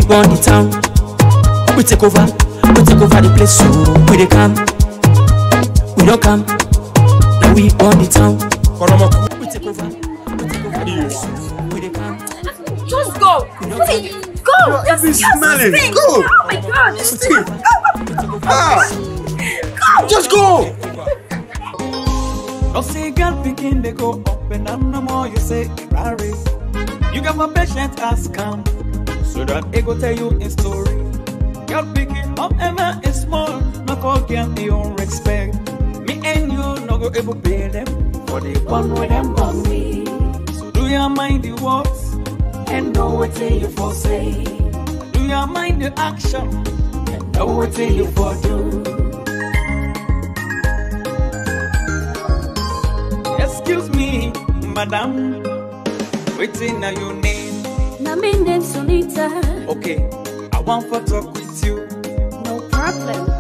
run the town. We take over the place, so we dey come. We don't come, now we run the town. We take over the place, so we dey come. Just go! Please, go! Just smelling. stink. Go! Oh my god! Stink. Go! Just go! No see girl picking, they go up and down. No more you say rari. You got my patience as calm, so that I go tell you a story. Girl picking up Emma is small, no call girl me own respect. Me and you no go able pay them for the one with them on me. So do you mind the words and know what you for say? Do you mind the action and know what you for do? Excuse me, madam, waiting now you name. Now my name's Sonita. Okay, I want to talk with you. No problem.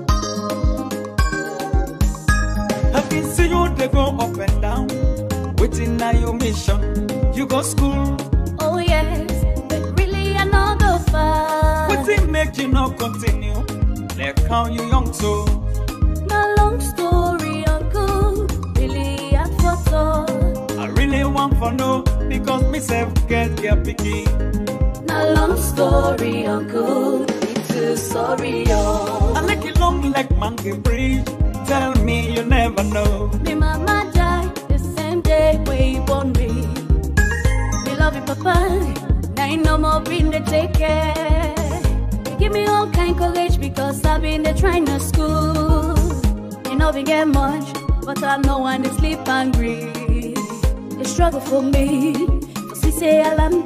I can see you they go up and down. Waiting now your mission. You go school. Oh yes, but really I know go far. Waiting make you not continue. Like how you young so. My long story, uncle. Really I thought so. I really want for no because myself get picky. My long story, uncle. It's too sorry, yo. I like it long like monkey bridge. Tell me you never know. Me mama died the same day we born me. Me love you, papa. Now no more been to take care. You give me all kind courage because I've been there trying to school. You know we get much, but I know when they sleep hungry. The struggle for me, cause we say ALLAN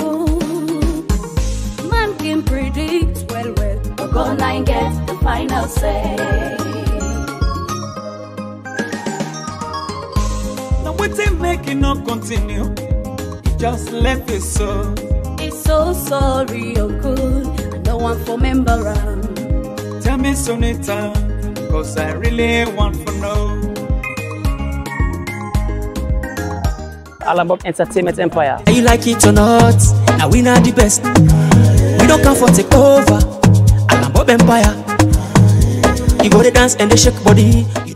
man can predict well, but go online get the final say. Now waiting make it not continue. You just left it so. It's so sorry, uncle. I don't want for member around. Tell me Sonita, cause I really want to know. ALLAN Entertainment Empire. You like it or not? Now we not the best. We don't come for take over. ALLAN Empire. You go to dance and they shake body.